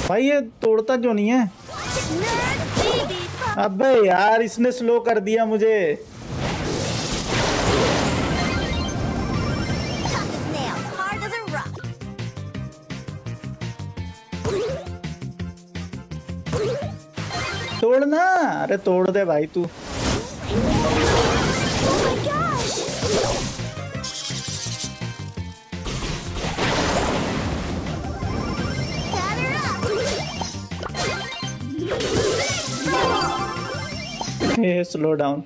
भाई ये तोड़ता क्यों नहीं है? अबे यार इसने स्लो कर दिया मुझे। तोड़ना, अरे तोड़ दे भाई तू। Hey slow down.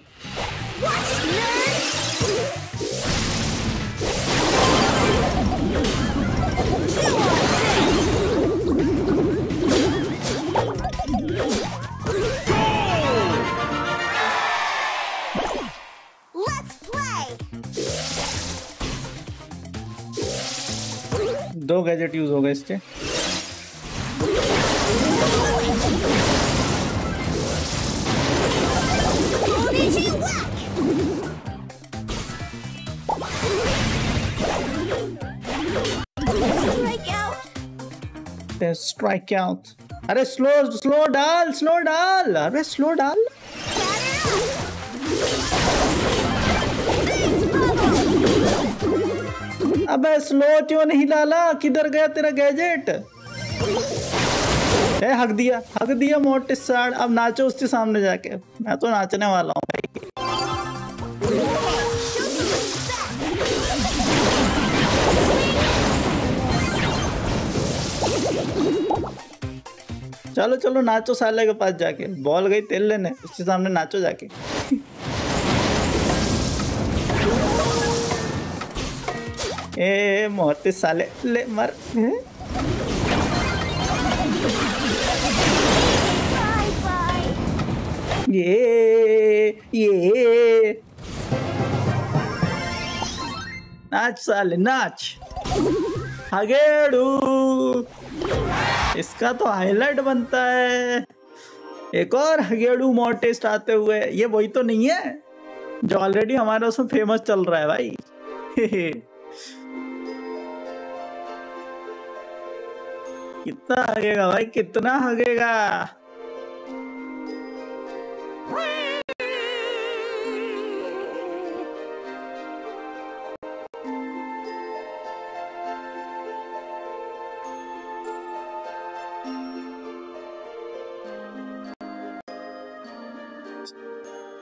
दो गैजेट यूज हो गए इसके। Strike out. अरे स्लो स्लो डाल, स्लो डाल, अरे स्लो डाल। अबे स्लो क्यों नहीं डाला? किधर गया तेरा गैजेट? हक दिया मोटे साड़। अब नाचो उसके सामने जाके। मैं तो नाचने वाला हूँ भाई। चलो चलो नाचो साले के पास जाके। बॉल गई तेल लेने, उसके सामने नाचो जाके। ए मोटे साले ले मर। ये नाच साले नाच। हगेड़ू इसका तो हाईलाइट बनता है। एक और हगेड़ू मोटेस्ट आते हुए। ये वही तो नहीं है जो ऑलरेडी हमारे उसमें फेमस चल रहा है भाई। कितना हगेगा भाई, कितना हगेगा।